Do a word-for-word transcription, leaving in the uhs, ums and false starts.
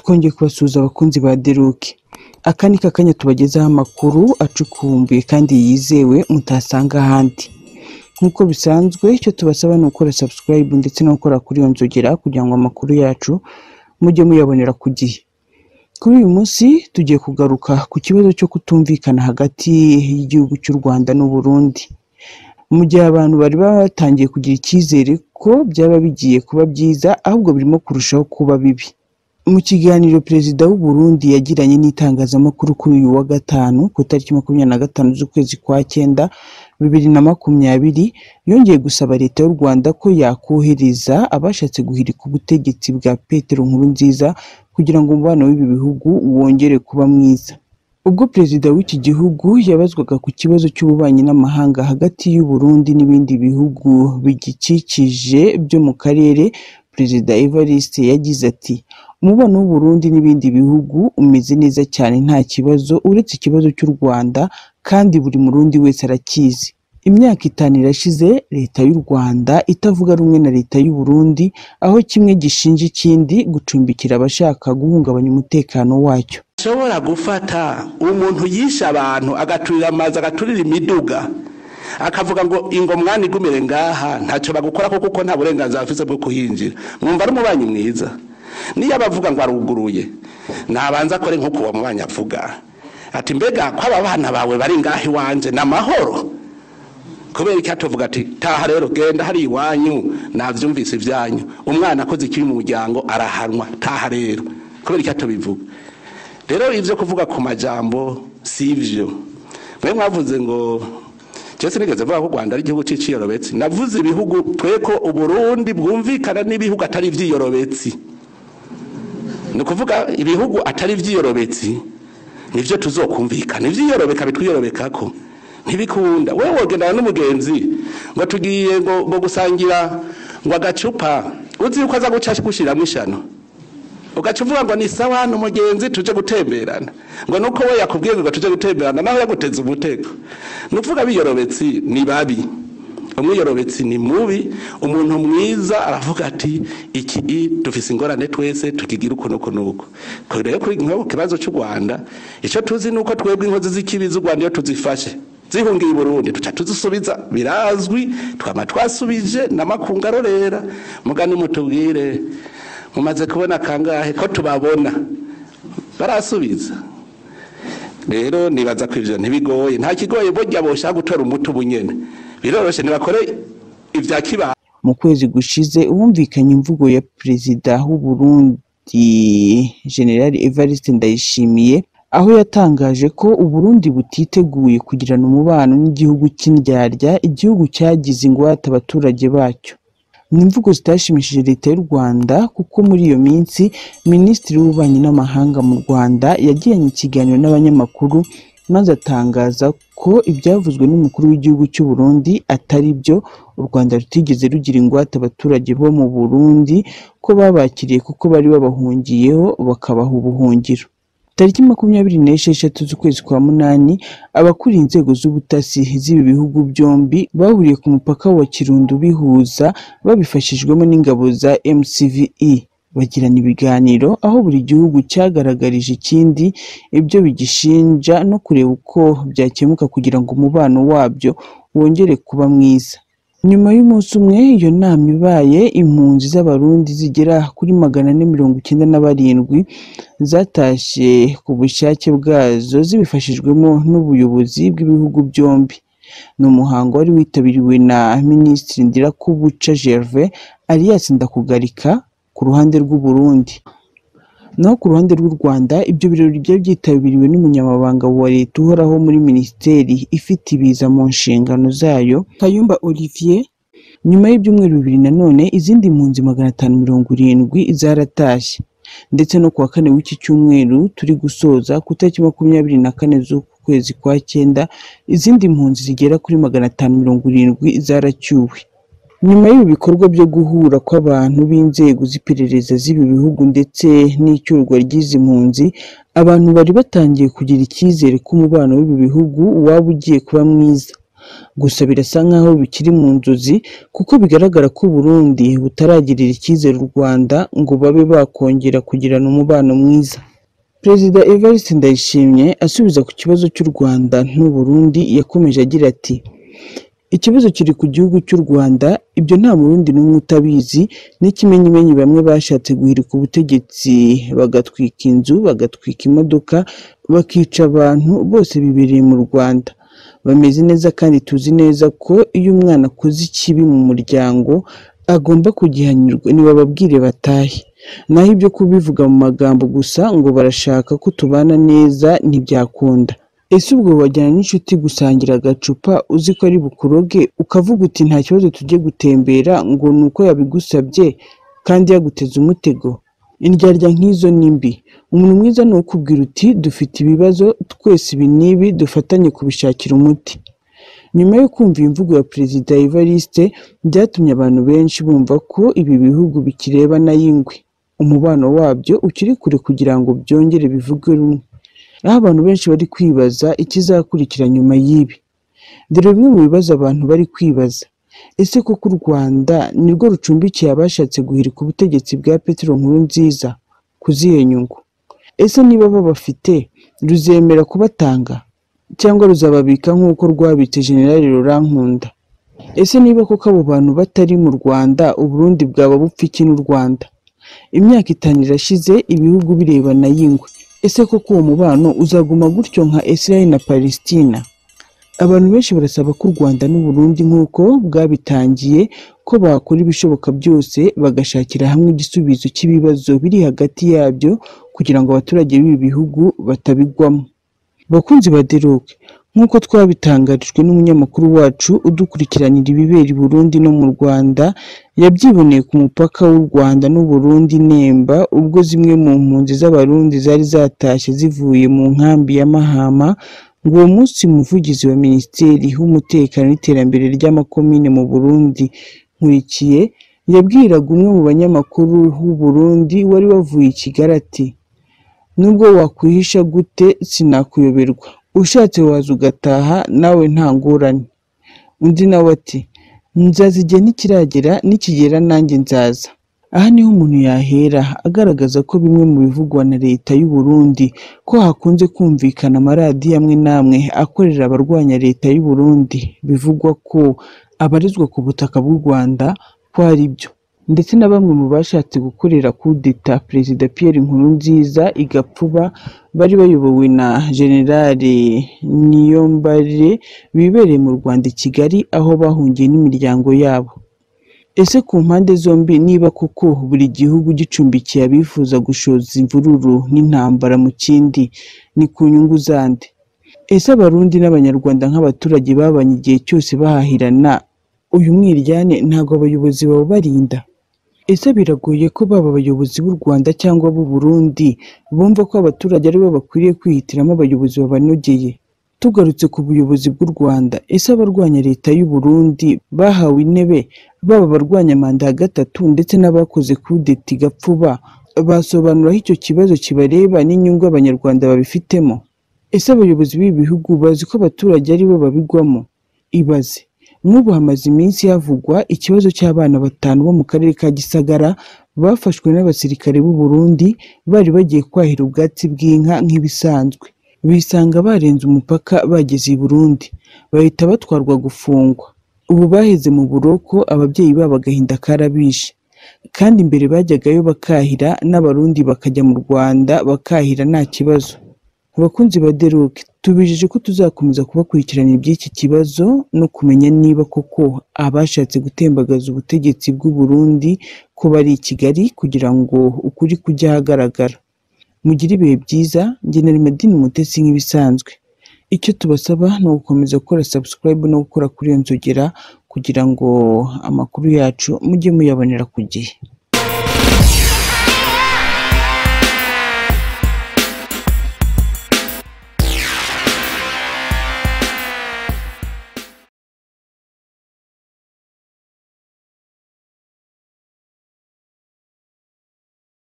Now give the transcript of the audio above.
twongeye kubasuhuza abakunzi ba Deruki. Aka ni kakanya tubagezaho amakuru acukumbuye kandi yizewe mutasanga ahandi. Nkuko bisanzwe icyo tubasaba ni ukora subscribe ndetse no gukora kuri iyo nzogera kugira ngo amakuru yacu mujye muyabonera ku gihe. Kuri uyu munsi tugiye kugaruka ku kibazo cyo kutumvikana hagati y'igihugu cy'u Rwanda n'u Burundi. Mu gihe abantu bari batangiye kugira icyizere ko byaba bigiye kuba byiza, ahubwo birimo kurushaho kuba bibi. Mu kiganiro Perezida w'u Burundi yagiranye n'itangazamakuru kuri uyu wa gatanu ku itariki makumyabiri na gatanu z'ukwezi kwa cyenda bibiri na makumyabiri, yongeye gusaba leta y'u Rwanda ko yakohereza abashatse guhirika ubutegetsi bwa Petero Nkurunziza kugira ngo umubano w'ibi bihugu wongere kuba mwiza. Ubwo Perezida w'iki gihugu yabazwaga ku kibazo cy'ububanyi n'amahanga hagati y'u Burundi n'ibindi bihugu bigikikije byo mu karere, Perezida Evariste yagize ati: umubano w'u Burundi n'ibindi bihugu umeze neza cyane, nta kibazo uretse ikibazo cy'u Rwanda, kandi buri murundi wese arakizi. Imyaka itanu irashize leta y'u Rwanda itavuga rumwe na leta y'u Burundi, aho kimwe gishinja ikindi gucumbikira abashaka guhungabanya umutekano wacyo. Shobora gufata umuntu yisha abantu agaturira amazi agaturira imiduga akavuga ngo ingo mwana igumire ngaha ntacyo bagukora kuko nta burenganzira afite bwo kuhinjira. Mwumva ari umubanyi mwiza? Niyo abavuga ngo aruguruye nabanza kore nkuko uwo mubanyi avuga ati mbega ko aba bana bawe bari ngahi wanje n'amahoro, kubera iki atovuga ati taha rero genda hari iwanyu navyumvise ivyanyu, umwana akoze ikiri mu muryango arahanwa, taha rero. Kubera iki atobivuga? Rero ivyo kuvuga ku majambo sivyo. Mwe mwavuze ngo cyose nigeze vuga ko Rwanda ari igihugu ciciyorobetsi. Navuze ibihugu tweko u Burundi bwumvikana n'ibihugu atari vyiyorobetsi. Nukuvuga ibihugu atari vyiyorobetsi nivyo tuzokumvikana. Ivyiyorobeka bitwiyorobekako ntibikunda. Wewe wogendana n'umugenzi ngo tugiye ngo ngo gusangira ngo agacupa, uzi uko aza guca gushira mwishano, ugacuvuga ngo ni sawa n'umugenzi tuje gutemberana, ngo nuko we yakubwiye ngo tuje gutemberana naho yaguteza umutego. Nuvuga biyorobetsi ni babi, umwiyorobetsi ni mubi. Umuntu mwiza aravuga ati iki dufise ingorane twese tukigira uko nuko nuko. Ko rero kuri nko kibazo cy'u Rwanda ico tuzi nuko twebwe inkozi z'ikibizo Rwanda iyo tuzifashe zihungiye i Burundi tuca tuzisubiza, birazwi twama twasubije n'amakungarorera. Mugani mutubwire mumaze kubona kangahe ko tubabona barasubiza? Rero nibaza ko ivyo ntibigoye, nta kigoye bojya bosha gutora umuti ubunyene, biroroshe nibakore ivya kiba. Mu kwezi gushize uwumvikanye imvugo ya Perezida w'u Burundi General Evariste Ndayishimiye, aho yatangaje ko u Burundi butiteguye kugirana umubano n'igihugu cy'indyarya, igihugu cyagize ingwate abaturage bacyo. Ni imvugo zitashimishije leta y'u Rwanda, kuko muri iyo minsi Minisitiri w'Ububanyi n'Amahanga mu Rwanda yagiranye ikiganiro n'abanyamakuru maze atangaza ko ibyavuzwe n'umukuru w'igihugu cy'u Burundi atari byo. U Rwanda rutigeze rugira ingwate abaturage bo mu Burundi, ko babakiriye kuko bari babahungiyeho bakabaha ubuhungiro. Tariki makumyabiri n'esheshatu z'ukwezi kwa munani, abakuriye inzego z'ubutasi z'ibi bihugu byombi bahuriye ku mupaka wa Kirundo bihuza babifashijwemo n'ingabo za M C V E, bagirana ibiganiro aho buri gihugu cyagaragarije ikindi ibyo bigishinja no kureba uko byakemuka kugira ngo umubano wabyo wongere kuba mwiza. Nyuma y'umunsi umwe iyo nama ibaye, impunzi z'abarundi zigera kuri magana ane mirongo icyenda na barindwi zatashye ku bushake bwazo zibifashijwemo n'ubuyobozi bw'ibihugu byombi. Ni umuhango wari witabiriwe na Minisitiri Ndirakubuca Gervais Alias Ndakugarika ku ruhande rw'u Burundi. Naho ku ruhande rw'u Rwanda ibyo birori byari byitabiriwe n'umunyamabanga wa leta uhoraho muri minisiteri ifite ibiza mu nshingano zayo, Kayumba Olivier. Nyuma y'ibyumweru bibiri nanone izindi mpunzi magana atanu mirongo irindwi zaratashye, ndetse no kuwa kane w'iki cyumweru turi gusoza ku itariki makumyabiri na kane z'ukwezi kwa cyenda izindi mpunzi zigera kuri magana atanu mirongo irindwi zaracyuwe. Nyuma y'ibi bikorwa byo guhura kw'abantu b'inzego z'iperereza z'ibi bihugu ndetse n'icyurwa ry'izi mpunzi, abantu bari batangiye kugira icyizere ko umubano w'ibi bihugu waba ugiye kuba mwiza. gusa birasa nkaho bikiri mu nzozi kuko bigaragara ko Burundi butaragirira icyizere u Rwanda ngo babe bakongera kugirana umubano mwiza. Perezida Evariste Ndayishimiye asubiza ku kibazo cy'u Rwanda n'u Burundi yakomeje agira ati ikibazo kiri ku gihugu cy'u Rwanda, ibyo nta murundi n'umwe utabizi, n'ikimenyimenyi bamwe bashatse guhirika ubutegetsi bagatwika inzu, bagatwika imodoka, bakica abantu, bose bibereye mu Rwanda. Bameze neza kandi tuzi neza ko iyo umwana akoze ikibi mu muryango agomba kugihanirwa, nibababwire batahe. Naho ibyo kubivuga mu magambo gusa ngo barashaka ko tubana neza ntibyakunda. Ese ubwo wajyana n'inshuti gusangira agacupa uzi ko ari bukuroge ukavuga uti nta kibazo tujye gutembera ngo nuko yabigusabye kandi yaguteze umutego? Indyarya nk'izo ni mbi. Umuntu mwiza ni ukubwira uti dufite ibibazo twese ibi n'ibi dufatanye kubishakira umuti. Nyuma yo kumva imvugo ya Perezida Evariste byatumye abantu benshi bumva ko ibi bihugu bikirebana y'ingwe, umubano wabyo ukiri kure kugira ngo byongere bivugwe rumwe. Aho abantu benshi bari kwibaza ikizakurikira nyuma y'ibi. Dore bimwe mu bibazo abantu bari kwibaza: ese koko u Rwanda nirwo rucumbikiye abashatse guhirika ubutegetsi bwa Petero Nkurunziza ku zihe nyungu? Ese niba babafite ruzemera kubatanga cyangwa ruzababika nk'uko rwabitse General Laurent Nkunda? Ese niba koko abo bantu batari mu Rwanda, u Burundi bwaba bupfa iki n'u Rwanda? Imyaka itanu irashize ibihugu birebana y'ingwe. Ese koko uwo mubano uzaguma gutyo nka Israel na Palestina? Abantu benshi barasaba ko u Rwanda n'u Burundi nk'uko bwabitangiye ko bakora ibishoboka byose bagashakira hamwe igisubizo cy'ibibazo biri hagati yabyo kugira ngo abaturage b'ibi bihugu batabigwamo. Bakunzi ba Deroke, nk'uko twabitangarijwe n'umunyamakuru wacu udukurikiranira ibibera i Burundi no mu Rwanda, yabyiboneye ku mupaka w'u Rwanda n'u Burundi Nemba ubwo zimwe mu mpunzi z'abarundi zari zatashye zivuye mu nkambi ya Mahama, ngo uwo munsi umuvugizi wa Minisiteri w'Umutekano n'Iterambere ry'Amakomine mu Burundi Nkurikiye yabwiraga umwe mu banyamakuru w'u Burundi wari wavuye i Kigali ati nubwo wakwihisha gute sinakuyoberwa, ushatse waza ugataha nawe nta ngorane. Undi nawe ati nzaza igihe ntikiragera, nikigera nanjye nzaza. Aha niho umuntu yahera agaragaza ko bimwe mu bivugwa na leta y'u Burundi ko hakunze kumvikana amaradiyo amwe n'amwe akorera abarwanya leta y'u Burundi bivugwa ko abarizwa ku butaka bw'u Rwanda ko ari byo, ndetse na bamwe mu bashatse gukorera kudeta Perezida Pierre Nkurunziza igapfuba bari bayobowe na General Niyombare bibereye mu Rwanda i Kigali aho bahungiye n'imiryango yabo. Ese ku mpande zombi niba koko buri gihugu gicumbikiye abifuza gushoza imvururu n'intambara mu kindi, ni ku nyungu zande? Ese abarundi n'abanyarwanda nk'abaturage babanye igihe cyose bahahirana, uyu mwiryane ntabwo abayobozi baba barinda? Ese biragoye ko baba abayobozi b'u Rwanda cyangwa b'u Burundi bumva ko abaturage aribo bakwiriye kwihitiramo abayobozi babanogeye? Tugarutse ku buyobozi bw'u Rwanda, ese abarwanya leta y'u Burundi bahawe intebe, baba abarwanya manda ya gatatu ndetse n'abakoze kudeta igapfuba, basobanuraho icyo kibazo kibareba n'inyungu abanyarwanda babifitemo? Ese abayobozi b'ibi bihugu bazi ko abaturage aribo babigwamo? Ibaze, nk'ubu hamaze iminsi havugwa ikibazo cy'abana batanu bo mu karere ka Gisagara bafashwe n'abasirikare b'u Burundi bari bagiye kwahira ubwatsi bw'inka nk'ibisanzwe, bisanga barenze umupaka bageze i Burundi, bahita batwarwa gufungwa. Ubu baheze mu buroko, ababyeyi babo agahinda karabishe, kandi imbere bajyagayo bakahira n'abarundi bakajya mu Rwanda bakahira nta kibazo. Abakunzi ba Deroke, tubijeje ko tuzakomeza kubakurikiranira iby'iki kibazo no kumenya niba koko abashatse gutembagaza ubutegetsi bw'u Burundi ko bari i Kigali kugira ngo ukuri kujya ahagaragara. Mugire ibihe byiza. Njye na Madini Umutesi nk'ibisanzwe. Icyo tubasaba ni ugukomeza gukora subscribe no gukora kuri iyo nzogera kugira ngo amakuru yacu mujye muyabonera ku gihe.